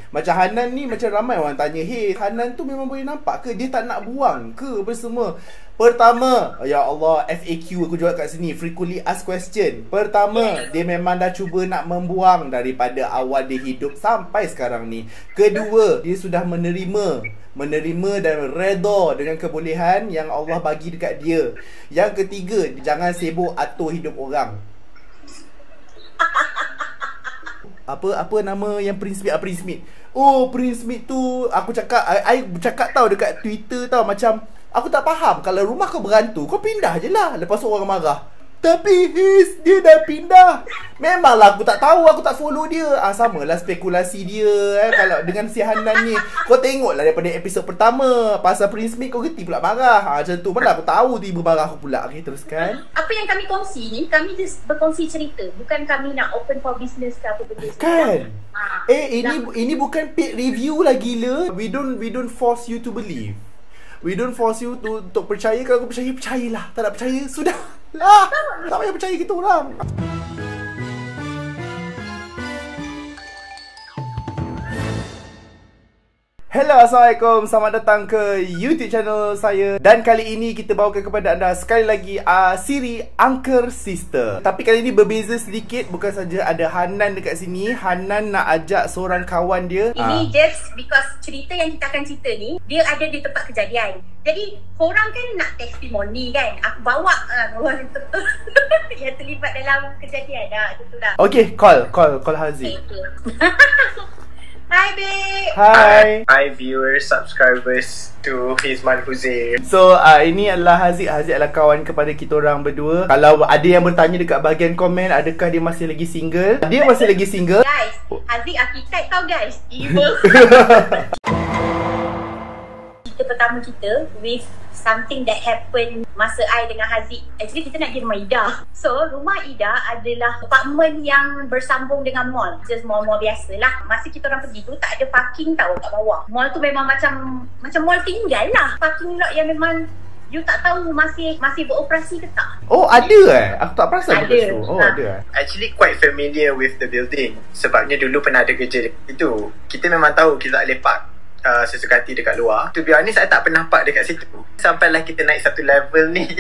Macam Hanan ni, macam ramai orang tanya, hey, Hanan tu memang boleh nampak ke? Dia tak nak buang ke? Apa semua? Pertama, ya Allah, FAQ aku jual kat sini, frequently asked question. Pertama, dia memang dah cuba nak membuang daripada awal dia hidup sampai sekarang ni. Kedua, dia sudah menerima dan redha dengan kebolehan yang Allah bagi dekat dia. Yang ketiga, jangan sibuk atur hidup orang. Apa nama yang Prince Smith? Oh, Prince Smith tu aku cakap, I cakap tau dekat Twitter tau, macam aku tak faham, kalau rumah kau berhantu, kau pindah je lah. Lepas tu orang marah, tapi dia dah pindah. Memanglah aku tak tahu, aku tak follow dia. Samalah spekulasi dia kalau dengan si Hanan ni. Kau tengoklah daripada episod pertama pasal Prince Smith, kau gerti pula marah. Macam tu mana aku tahu tiba marah aku pula. Okay, teruskan. Apa yang kami kongsi ni, kami just berkongsi cerita. Bukan kami nak open for business ke apa benda. Kan? Ini bukan paid review lah, gila. We don't force you to believe. We don't force you untuk percaya. Kalau kau percaya, percayalah. Tak nak percaya, sudah lah. Tak payah percaya kita orang. Hello, Assalamualaikum. Selamat datang ke YouTube channel saya. Dan kali ini kita bawakan kepada anda sekali lagi siri Angker Sister. Tapi kali ini berbeza sedikit. Bukan saja ada Hanan dekat sini. Hanan nak ajak seorang kawan dia. Ini just because cerita yang kita akan cerita ni, dia ada di tempat kejadian. Jadi korang kan nak testimoni kan, aku bawa orang betul yang terlibat dalam kejadian dah. Itulah. Okay, call Haziq. Okay. Hi babe. Hi. Hi viewers, subscribers to Hizman Huzair. So ini adalah Haziq. Haziq adalah kawan kepada kita orang berdua. Kalau ada yang bertanya dekat bahagian komen, adakah dia masih lagi single? Dia masih lagi single. Guys, Haziq arkitek tau guys. Evil. Cerita pertama kita with something that happened masa I dengan Haziq. Actually kita nak pergi rumah Ida. So rumah Ida adalah apartment yang bersambung dengan mall. Just mall-mall biasa lah. Masa kita orang pergi tu tak ada parking tau kat bawah. Mall tu memang macam mall tinggal lah. Parking lot yang memang you tak tahu masih beroperasi ke tak. Oh ada Aku tak perasan ada. Oh ada Actually quite familiar with the building. Sebabnya dulu pernah ada kerja dekat situ. Kita memang tahu kita tak boleh park sesuka hati dekat luar. To be honest, saya tak pernah park dekat situ. Sampailah kita naik satu level ni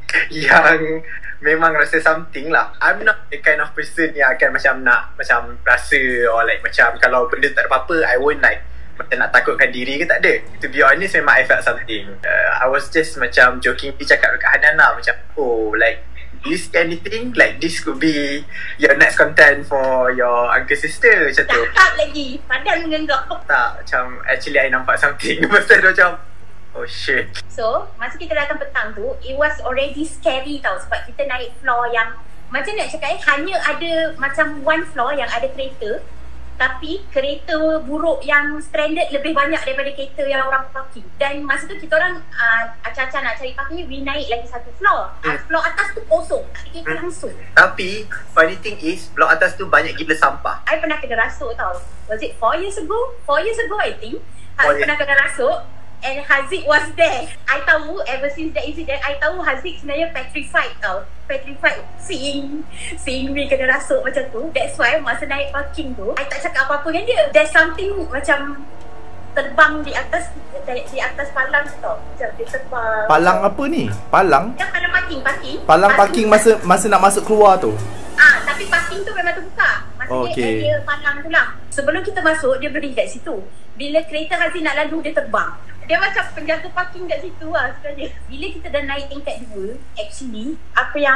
yang memang rasa something lah. I'm not the kind of person yang akan macam rasa or like macam kalau benda tak ada apa-apa, I won't like macam nak takutkan diri ke, tak ada. To be honest, memang I felt something. I was just macam joking, cakap dekat Hanan lah, macam oh like, do you see anything? Like this could be your next content for your Angker Sister, macam tu. Cakap lagi, padahal mengenggak. Tak, macam actually I nampak something. Masa tu macam oh shit. So, masa kita datang petang tu, it was already scary tau. Sebab kita naik floor yang, macam nak cakap hanya ada macam one floor yang ada kereta. Tapi kereta buruk yang stranded lebih banyak daripada kereta yang orang parking. Dan masa tu kita orang acah-acah nak cari parking, we naik lagi satu floor. Floor atas tu kosong, tak ada kereta langsung. Tapi funny thing is, blok atas tu banyak gila sampah. I pernah kena rasuk tau. Was it 4 years ago? 4 years ago I think. I pernah kena rasuk. And Haziq was there. I tahu ever since that incident, I tahu Haziq sebenarnya petrified tau. Petrified seeing me kena rasuk macam tu. That's why masa naik parking tu, I tak cakap apa-apa dengan dia. There's something macam terbang di atas palang tau. Macam dia terbang. Palang apa ni? Palang? Kan palang parking. Palang parking masa nak masuk keluar tu. Tapi parking tu memang terbuka. Masa okay. dia palang tu lah. Sebelum kita masuk, dia berdiri kat situ. Bila kereta Haziq nak lalu, dia terbang. Dia macam penjaga parking kat situ lah sebenarnya. Bila kita dah naik tingkat 2, actually, apa yang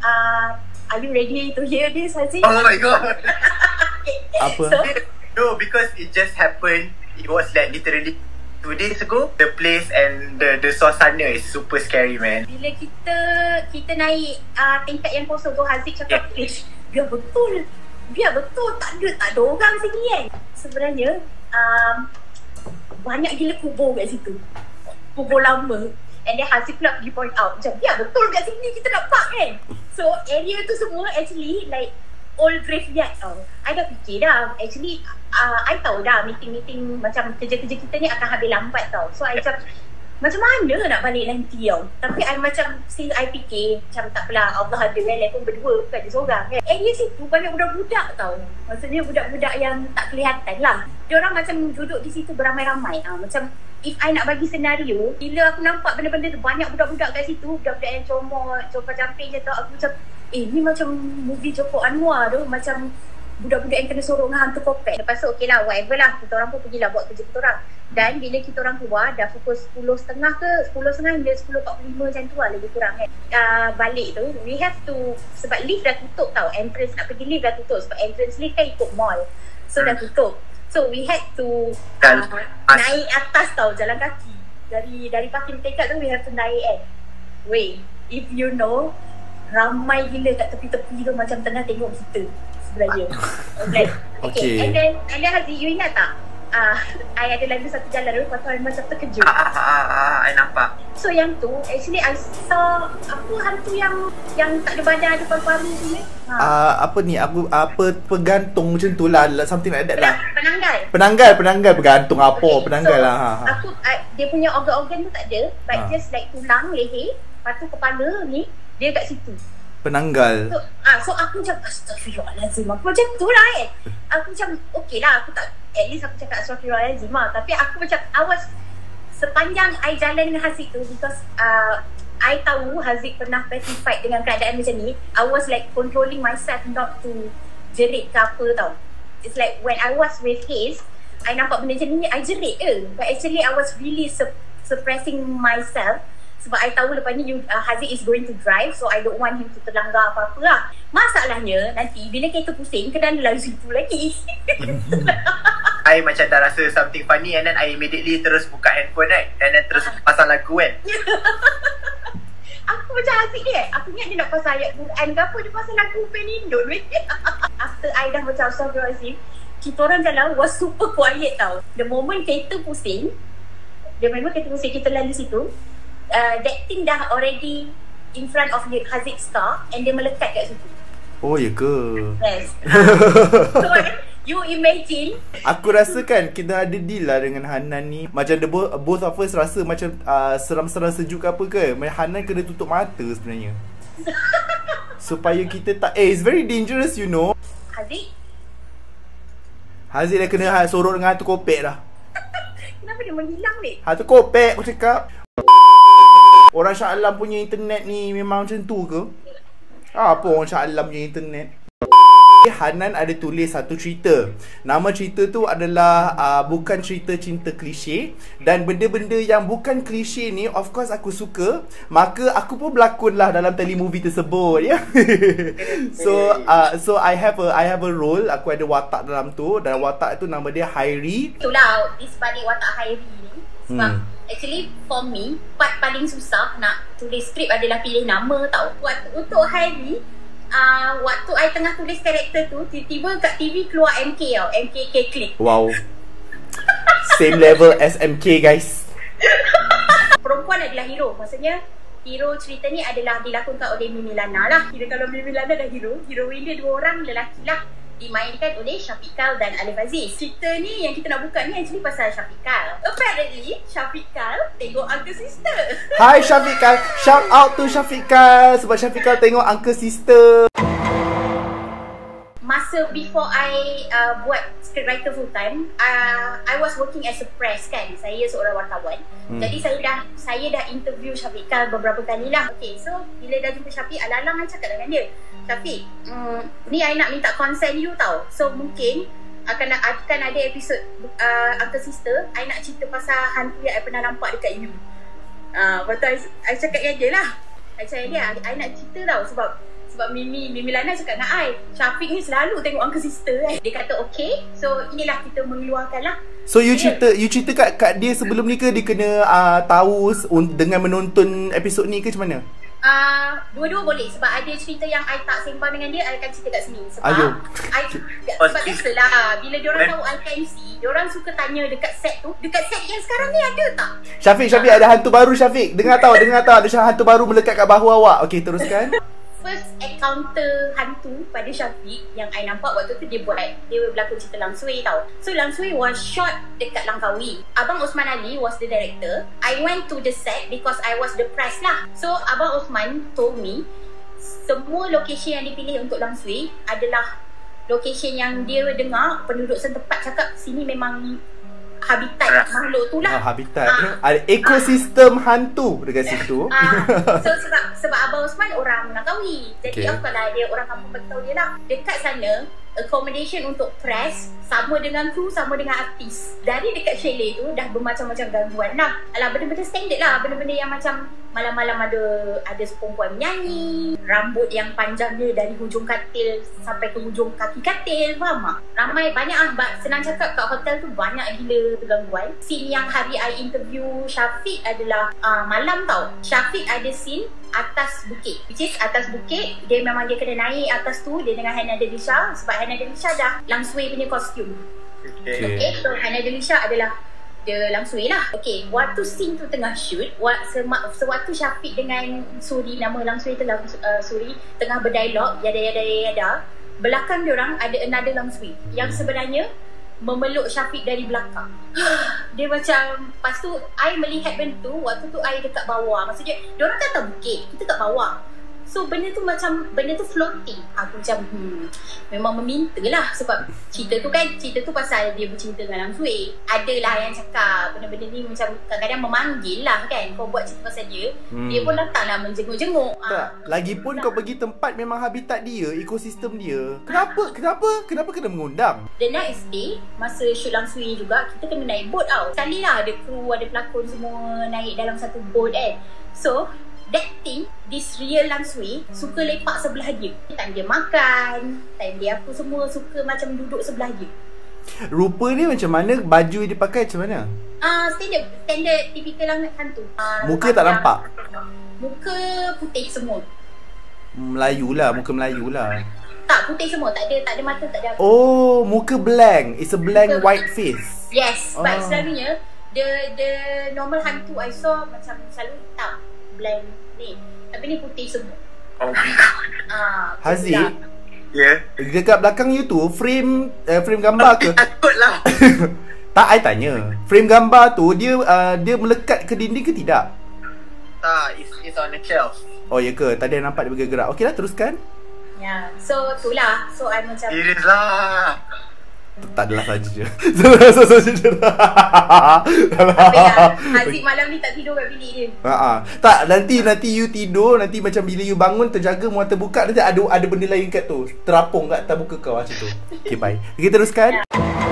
are you ready to hear this, Haziq? Oh my god. Apa? So, no, because it just happened. It was like literally 2 days ago. The place and the suasana is super scary, man. Bila kita naik tingkat yang kosong tu, Haziq cakap, biar betul. Tak ada orang sini kan. Sebenarnya banyak gila kubur kat situ. Kubur lama. And then Haziq pula pergi point out, macam biar betul kat sini kita nak park kan. So area tu semua actually like old graveyard tau. I dah fikir dah. Actually I tahu dah meeting macam kerja-kerja kita ni akan habis lambat tau. So I macam macam mana nak balik nanti tau. Tapi I macam still I fikir macam tak apalah, Allah ada kan, pun berdua bukan je seorang kan. Area situ banyak budak-budak tau. Maksudnya budak-budak yang tak kelihatan lah. Diorang macam duduk di situ beramai-ramai. Macam if I nak bagi senario, bila aku nampak benda-benda tu banyak budak-budak kat situ, budak-budak yang comot, compang-camping je tau, aku macam ni macam movie Joko Anwar tu, macam budak-budak yang kena sorok dengan hantu kopek. Lepas tu okey lah, whatever lah, kita orang pun pergilah buat kerja kita orang. Dan bila kita orang keluar dah pukul 10.30 ke 10.30 hingga 10.45 macam tu lah, lebih kurang kan. Balik tu we have to, sebab lift dah tutup tau, entrance nak pergi lift dah tutup, sebab entrance lift kan ikut mall, so dah tutup. So we had to naik atas tau, jalan kaki dari parking tingkat tu, we have to naik kan. Wait, if you know, ramai gila kat tepi-tepi tu macam tengah tengok kita sebenarnya. Okay. And then Haziq, you ingat tak? I ada lalu satu jalan tu, lepas tu I macam terkejut. I nampak. So yang tu, actually I saw apa hantu yang tak ada badan, ada paru-paru tu ni. Apa ni, apa pegantung macam tu lah, something like that lah. Penanggal bergantung apa, okay, penanggal so, lah. Dia punya organ-organ tu tak ada, but just like tulang, leher, lepas tu kepala ni, dia kat situ. Penanggal. So aku macam astagfirullahalazim. Aku macam tu lah kan. Aku macam okay lah, aku tak, at least aku cakap astagfirullahalazim lah. Tapi aku macam sepanjang I jalan dengan Haziq tu, because I tahu Haziq pernah petrified dengan keadaan macam ni. I was like controlling myself not to jerit ke apa tau. It's like when I was with Haze, I nampak benda macam ni, I jerit ke. But actually I was really suppressing myself. Sebab I tahu lepas ni Haziq is going to drive, so I don't want him to terlanggar apa-apa lah. Masalahnya nanti bila kereta pusing, kena dalam situ lagi. I macam dah rasa something funny, and then I immediately terus buka handphone right, and then terus pasang lagu kan. Aku macam Haziq ni aku ingat dia nak pasang ayat Quran ke apa, dia pasang lagu Penindut. After I dah macam astagfirullahalazim, kita orang jalan was super quiet tau. The moment kereta pusing, kita lalu situ, that thing dah already in front of Haziq's car, and dia melekat kat situ. Oh ya ke? Yes. So you imagine, aku rasa kan kita ada deal lah dengan Hanan ni. Macam both of us rasa macam seram-seram sejuk ke apa ke, Hanan kena tutup mata sebenarnya. Supaya kita tak, it's very dangerous you know. Haziq dah kena sorok dengan hantu kopek dah. Kenapa dia menghilang ni? Hantu kopek aku cakap. Orang Shah Alam punya internet ni memang macam tu ke? Apa orang Shah Alam punya internet? Hanan ada tulis satu cerita. Nama cerita tu adalah bukan cerita cinta klise. Dan benda-benda yang bukan klise ni, of course aku suka. Maka aku pun berlakon lah dalam telemovie tersebut ya. So I have a role. Aku ada watak dalam tu. Dan watak tu nama dia Hairi. Itulah di sebalik watak Hairi ni. Sebab actually for me, part paling susah nak tulis skrip adalah pilih nama tau. Untuk Hairi, waktu I tengah tulis karakter tu, tiba-tiba kat TV keluar MK tau, MKK Click. Wow. Same level as MK guys. Perempuan adalah hero. Maksudnya hero cerita ni adalah dilakonkan oleh Mimi Lana lah. Kira kalau Mimi Lana dah heroin dia 2 orang lelaki lah, dimainkan oleh Syafiqal dan Alif Aziz. Cerita ni yang kita nak buka ni actually pasal Syafiqal. Apparently Syafiqal tengok Uncle Sister. Hi Syafiqal, shout out to Syafiqal sebab Syafiqal tengok Uncle Sister. Masa before I buat scriptwriter full time, I was working as a press kan. Saya seorang wartawan. Jadi saya dah interview Syafiqal beberapa kali lah. Okay, so bila dah jumpa Syafiq, alang-alang I cakap dengan dia, Syafiq, ni I nak minta consent you tau. So mungkin akan ada episod Uncle Sister, I nak cerita pasal hantu yang I pernah nampak dekat you. Lepas tu I cakap dengan dia lah, I cakap dengan dia, I nak cerita tau. Sebab Mimi Lana cakap dengan I, Syafiq ni selalu tengok Uncle Sister kan. Dia kata okay, so inilah kita mengeluarkan lah. So you cerita kat dia sebelum ni ke dia kena tahu dengan menonton episod ni ke macam mana? Dua-dua boleh. Sebab ada cerita yang I tak sembang dengan dia, I akan cerita kat sini. Sebab sebab biasalah, bila diorang tahu I kan MC, diorang suka tanya dekat set tu, dekat set yang sekarang ni ada tak? Syafiq ada hantu baru Syafiq. Dengar tahu ada hantu baru melekat kat bahu awak. Okay, teruskan. first encounter hantu pada Syafiq yang I nampak waktu tu dia berlakon cerita Langsui tau. So Langsui was shot dekat Langkawi. Abang Osman Ali was the director. I went to the set because I was the press lah. So Abang Osman told me semua location yang dipilih untuk Langsui adalah location yang dia dengar penduduk setempat cakap sini memang habitat makhluk tu lah. Habitat. Ada ekosistem hantu dekat situ. So sebab Abang Osman orang Langkawi. Jadi of course lah dia orang kampung bagi tahu dia lah. Dekat sana accommodation untuk press sama dengan kru, sama dengan artis. Dari dekat chalet tu dah bermacam-macam gangguan lah. Alah, benda-benda standard lah. Benda-benda yang macam malam-malam ada seperempuan menyanyi, rambut yang panjangnya dari hujung katil sampai ke hujung kaki katil. Faham tak? Ramai, banyak lah. Senang cakap kat hotel tu banyak gila gangguan. Scene yang hari I interview Syafiq adalah malam tau. Syafiq ada scene atas bukit, which is atas bukit. Dia memang dia kena naik atas tu. Dia dengan Hana Delisha. Sebab Hana Delisha dah Langsui punya kostum. Okay, so Hana Delisha adalah dia Langsui lah. Okay, waktu scene tu tengah shoot, sewaktu Syafiq dengan Suri, nama Langsui tu Suri, tengah berdialog yada, belakang diorang ada another Langsui yang sebenarnya memeluk Syafiq dari belakang. Dia macam, lepas tu I melihat benda tu, waktu tu I dekat bawah. Maksudnya diorang kan atas bukit, kita kat bawah. So benda tu floating. Aku macam memang meminta lah. Sebab cerita tu pasal dia bercinta dengan Langsui. Adalah yang cakap benda-benda ni macam kadang-kadang memanggil lah kan. Kau buat cerita pasal dia, dia pun datang lah menjenguk-jenguk. Lagipun kau pergi tempat memang habitat dia, ekosistem dia. Kenapa kena mengundang? The next day, masa shoot Langsui juga, kita kena naik boat tau. Sekali lah ada kru, ada pelakon semua naik dalam satu boat kan. So that thing, this real Langsui suka lepak sebelah dia. Time dia makan, time dia apa semua, suka macam duduk sebelah dia. Rupa dia macam mana? Baju dia pakai macam mana? Standard typical hantu. Muka tak nampak? Muka putih semua. Muka Melayu lah. Tak, putih semua. Tak ada mata, tak ada. Oh, muka blank. It's a blank white face. Yes, but selalunya the normal hantu I saw macam selalu hitam, blank ni. Tapi ni putih semua. Oh my god. Haziq, Ya. dekat belakang you tu frame gambar ke? Takut lah. Tak, I tanya. Frame gambar tu dia melekat ke dinding ke tidak? Tak, it's on a shelf. Oh ya ke? Tadi I nampak dia bergerak. Okeylah, teruskan. Ya, so itulah. So I macam Serius lah. Tak adalah saja je. tapi Haziq malam ni tak tidur kat bilik dia. Tak, nanti you tidur, nanti macam bila you bangun terjaga mata buka, nanti ada benda lain kat tu terapung kat atas muka kau macam tu. Okay, bye. Kita teruskan.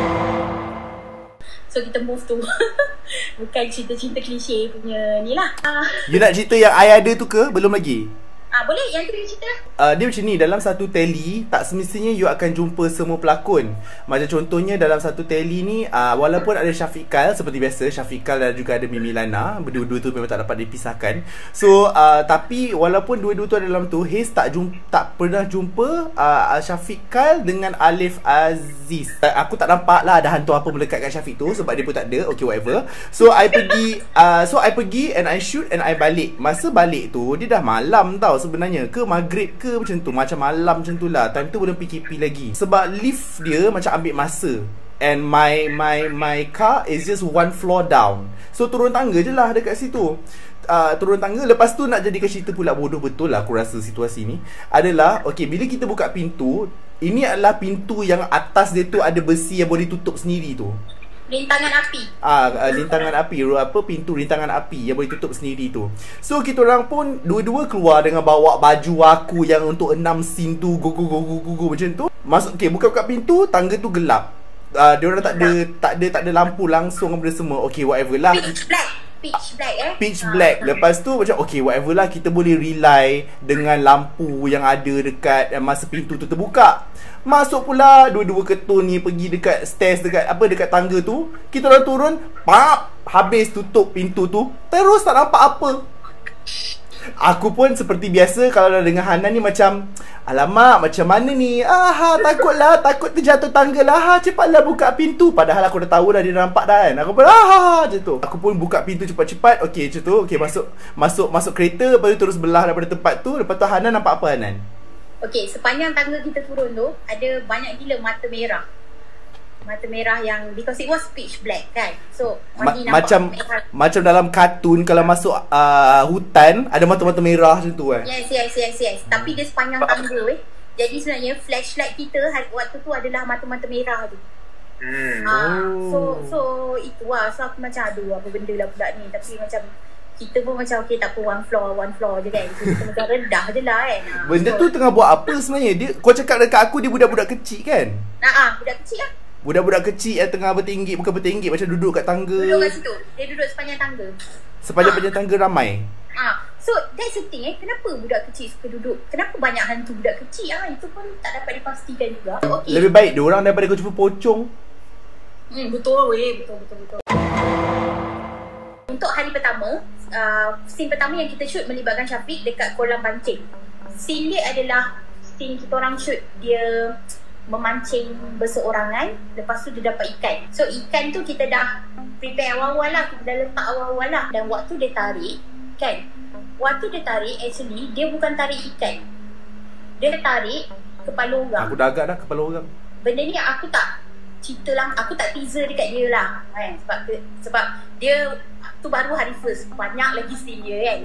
So kita move tu. Bukan cerita-cerita klise punya ni lah. You nak cerita yang I ada tu ke? Belum lagi? Boleh, yang tu dia cerita. Dia macam ni, dalam satu teli tak semestinya you akan jumpa semua pelakon. Macam contohnya dalam satu teli ni, walaupun ada Syafiq Kyle seperti biasa, Syafiq Kyle dan juga ada Mimi Lana, berdua-dua tu memang tak dapat dipisahkan. So tapi walaupun dua-dua tu ada dalam tu, Haze tak pernah jumpa Syafiq Kyle dengan Alif Aziz. Aku tak nampak lah ada hantu apa melekat kat Syafiq tu, sebab dia pun tak ada. Okay, whatever. So I pergi and I shoot and I balik. Masa balik tu dia dah malam tau sebenarnya, ke maghrib ke macam tu, macam malam macam tu lah. Time tu belum PKP lagi. Sebab lift dia macam ambil masa. And my car is just one floor down. So turun tangga je lah dekat situ. Turun tangga. Lepas tu nak jadikan cerita pula bodoh betul lah aku rasa situasi ni adalah, okay, bila kita buka pintu, ini adalah pintu yang atas dia tu ada besi yang boleh tutup sendiri tu. Rintangan api. Rintangan api. Pintu rintangan api yang boleh tutup sendiri tu. So kita orang pun dua-dua keluar dengan bawa baju aku yang untuk 6 scene tu, go macam tu. Masuk, okay, buka pintu, tangga tu gelap. Diorang tak ada lampu langsung apa semua. Okay, whatever lah. Pitch black. Lepas tu macam okay, whatever lah, kita boleh rely dengan lampu yang ada dekat masa pintu tu terbuka. Masuk pula dua-dua ketul ni pergi dekat stairs, dekat tangga tu. Kita orang turun, habis tutup pintu tu. Terus tak nampak apa. Aku pun seperti biasa kalau dah dengan Hanan ni macam Alamak, macam mana ni? Takutlah, takut terjatuh tangga lah. Cepatlah buka pintu. Padahal aku dah tahu dah, dia nampak dah kan. Aku pun macam tu. Aku pun buka pintu cepat-cepat. Okey, macam tu. Okey, masuk kereta. Lepas tu terus belah daripada tempat tu. Lepas tu Hanan nampak apa, Hanan? Okey, sepanjang tangga kita turun tu, ada banyak gila mata merah. Mata merah yang, because it was pitch black kan. So, macam dalam kartun kalau masuk hutan, ada mata-mata merah macam tu kan. Yes. Tapi dia sepanjang tangga Jadi sebenarnya flashlight kita waktu tu adalah mata-mata merah tu. So itu lah. So aku macam aduh apa benda lah pula ni. Tapi macam kita pun macam okay tak apa, one floor je kan. So, kita macam rendah je lah kan. Benda tu tengah buat apa sebenarnya? Kau cakap dekat aku dia budak-budak kecil kan? Budak kecil lah. Budak-budak kecil yang tengah bertinggi, bukan bertinggi, macam duduk kat tangga. Duduk kat situ. Dia duduk sepanjang tangga. Sepanjang tangga ramai. So that's the thing kenapa budak kecil suka duduk? Kenapa banyak hantu budak kecil? Itu pun tak dapat dipastikan juga. Okay. Lebih baik diorang daripada kau jumpa pocong. Betul. Untuk hari pertama, scene pertama yang kita shoot melibatkan Syafiq dekat kolam pancing. Scene dia adalah scene kita orang shoot dia memancing berseorangan. Lepas tu dia dapat ikan. So ikan tu kita dah prepare awal-awal lah. Kita dah letak awal-awal lah. Dan waktu dia tarik kan, waktu dia tarik actually dia bukan tarik ikan. Dia tarik kepala orang. Aku dah agak dah kepala orang. Benda ni aku tak cerita lah, aku tak teaser dekat dia lah kan. Sebab dia tu baru hari first, banyak lagi scene dia kan.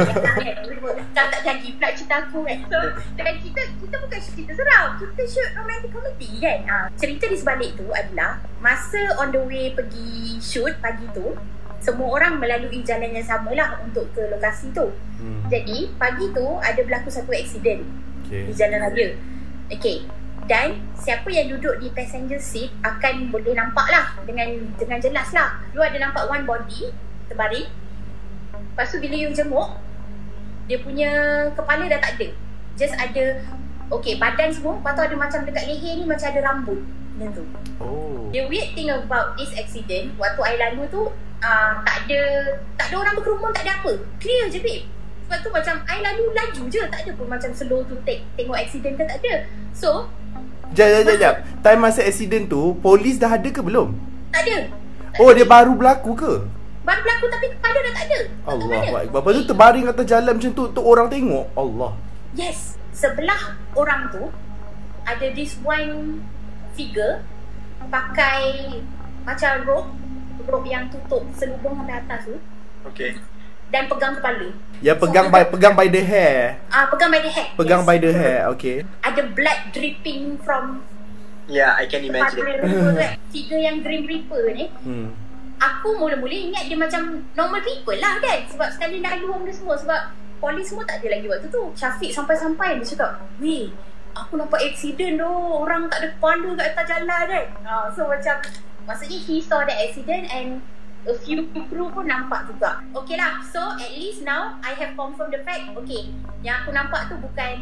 Kan tak jadi pula cerita aku kan. So dengan kita bukan cerita seram, kita shoot romantic comedy kan. Cerita di sebalik tu adalah masa on the way pergi shoot pagi tu, semua orang melalui jalan yang sama lah untuk ke lokasi tu. Jadi pagi tu ada berlaku satu aksiden di jalan raya. Okay, dan siapa yang duduk di passenger seat akan boleh nampak lah dengan jelas lah. You ada nampak one body terbaring. Lepas tu bila you jenguk, dia punya kepala dah tak ada. Just ada badan semua. Lepas tu ada macam dekat leher ni macam ada rambut macam tu. The weird thing about this accident, waktu I lalu tu tak ada orang berkerumun, tak ada apa. Clear je babe. Sebab tu macam I lalu laju je, tak ada pun macam slow to tengok accident ke, tak ada. So Jap. Time masa accident tu, polis dah ada ke belum? Tak ada. Dia baru berlaku ke? Baru berlaku tapi kepala dah tak ada. Allahuakbar. Lepas tu terbaring atas jalan macam tu orang tengok. Allah. Yes. Sebelah orang tu ada this one figure pakai macam rope yang tutup selubung sampai atas tu. Okay. Dan pegang kepala. Ya, pegang by the hair. Pegang by the hair. Pegang by the hair. Okay. Ada blood dripping from I can imagine. Figure yang Grim Reaper ni. Aku mula-mula ingat dia macam normal people lah kan. Sebab sekali lalu orang dia semua. Sebab polis semua tak ada lagi waktu tu. Syafiq sampai-sampai dia cakap, weh, aku nampak accident tu, orang tak ada kepala kat atas jalan kan. So macam, maksudnya he saw that accident and a few crew pun nampak juga. Okay lah, so at least now I have confirmed the fact. Okay, yang aku nampak tu bukan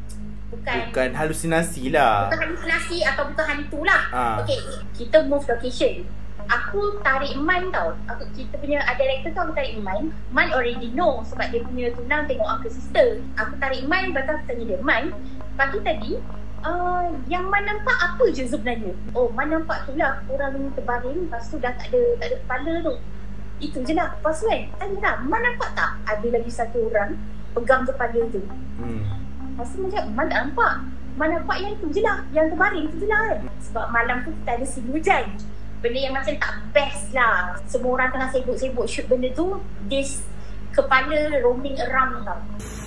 halusinasi lah. Bukan halusinasi atau bukan hantu lah. Okay, kita move location. Aku tarik Man tau. Kita punya director tu aku tarik Man. Man already know sebab dia punya tunang tengok Uncle Sister. Aku tarik Man, lepas tu aku tanya dia, Man, pagi tadi yang Man nampak apa je sebenarnya? Man nampak tu lah orang ni terbaring, lepas tu dah tak ada kepala tu. Itu je lah. Lepas tu kan, tanya lah, Man nampak tak ada lagi satu orang pegang kepala tu? Lepas tu macam, Man tak nampak. Man nampak yang tu je lah, yang terbaring tu je lah kan. Sebab malam tu kita ada siang hujan. Benda yang macam tak best lah. Semua orang tengah sibuk-sibuk shoot benda tu, this kepala roaming around tau.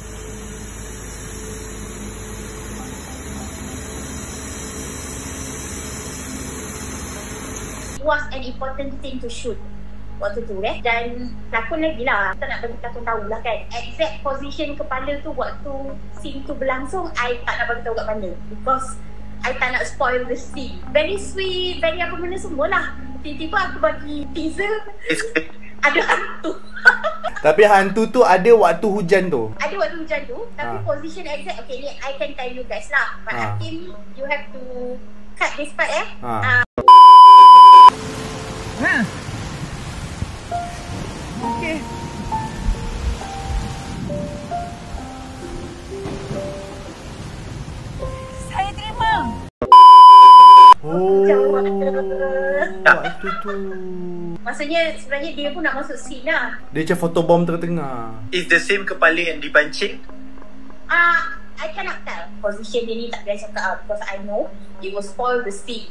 Was an important thing to shoot waktu tu dan pelakon lagi lah, kita nak bagi pelakon tahu lah kan exact position kepala tu waktu scene tu berlangsung. I tak nak bagi tahu kat mana because I tak nak spoil the scene. Very sweet, very apa benda semua lah. Tiba-tiba aku bagi teaser ada hantu. Tapi hantu tu ada waktu hujan tu. Ada waktu hujan tu. Tapi position exact, okay ni I can tell you guys lah. But Hakim, you have to cut this part Okay. Maksudnya sebenarnya dia pun nak masuk scene lah. Dia macam photobomb tengah-tengah. Is the same kepala yang dipancing? I cannot tell. Position dia ni tak boleh cakap because I know it will spoil the scene.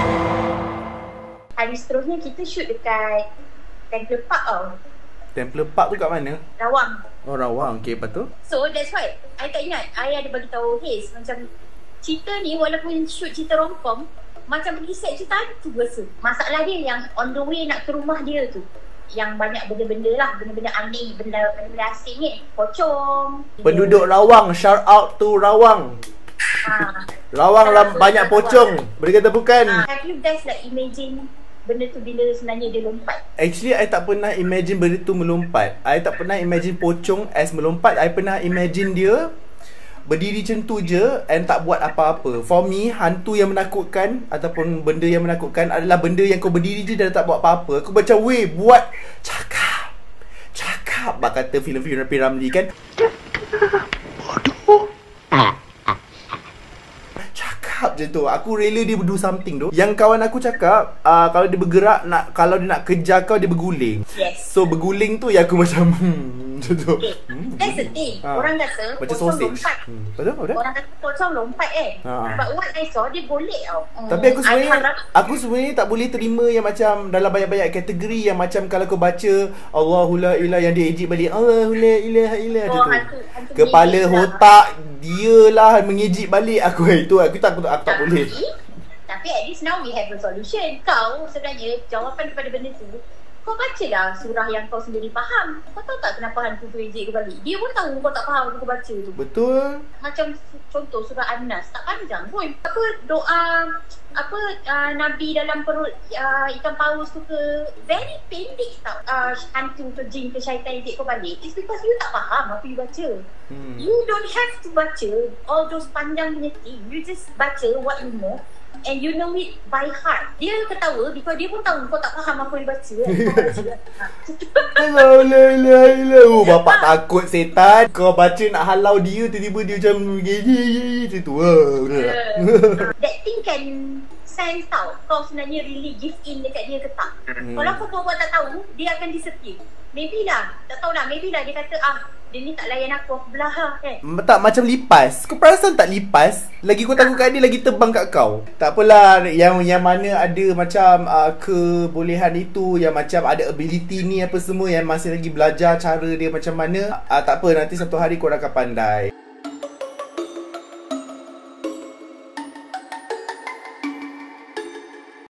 Hari seterusnya kita shoot dekat Temple Park tau. Temple Park tu kat mana? Rawang. Oh, Rawang. Okay, lepas tu? So that's why I tak ingat. I ada bagi tahu Haze macam cerita ni walaupun shoot cerita romcom macam pergi set cerita hantu rasa. Masalah dia yang on the way nak ke rumah dia tu yang banyak benda-benda lah, benda-benda aneh, benda-benda asing ni. Pocong. Penduduk Rawang, shout out to Rawang. Rawang banyak pocong. Boleh kata bukan? Have you guys like imagine benda tu bila sebenarnya dia lompat? Actually, I tak pernah imagine benda tu melompat. I tak pernah imagine pocong as melompat. I pernah imagine dia berdiri macam tu je and tak buat apa-apa. For me, hantu yang menakutkan ataupun benda yang menakutkan adalah benda yang kau berdiri je dan tak buat apa-apa. Kau macam, weh, buat. Cakap. Bak kata filem-filem P. Ramlee kan. Cakap je tu. Aku rela dia do something tu. Yang kawan aku cakap, kalau dia bergerak, kalau dia nak kejar kau, dia berguling. Yes. So berguling tu yang aku macam macam tu. That's the thing. Orang kata Macam pocong sausage. lompat. Betul? Orang kata pocong lompat But what I saw, dia golek tau. Tapi aku sebenarnya tak boleh terima yang macam dalam banyak-banyak kategori yang macam kalau kau baca Allahu la ilaha yang dia ejek balik Allahu la ilaha illa tu. Kepala otak dia lah mengejek balik aku itu aku tak boleh. Tapi at least now we have a solution. Kau sebenarnya jawapan daripada benda tu, kau baca lah surah yang kau sendiri faham. Kau tahu tak kenapa hantu tu ejek ke balik? Dia pun tahu kau tak faham kau baca tu. Betul. Macam contoh surah An-Nas, tak panjang pun. Apa doa Nabi dalam perut ikan paus tu ke, very pendek tau. Hantu ke jin ke syaitan ejek kau balik. It's because you tak faham apa you baca. You don't have to baca all those panjang punya thing. You just baca what you know and you know it by heart. Dia ketawa because dia pun tahu kau tak faham apa dia baca. Oh, bapak takut setan. Kau baca nak halau dia, tiba-tiba dia macam macam tu. That thing can sense tau kau sebenarnya really give in dekat dia ke tak. Kalau kau buat tak tahu, dia akan disappear. Maybe lah, tak tahulah, maybe lah dia kata dia ni tak layan aku belah lah kan. Tak macam lipas. Kau perasan tak lipas? Lagi kau takut kat dia, lagi terbang kat kau. Tak apalah, yang mana ada macam kebolehan itu, yang macam ada ability ni apa semua, yang masih lagi belajar cara dia macam mana. Tak apa, nanti satu hari kau akan pandai.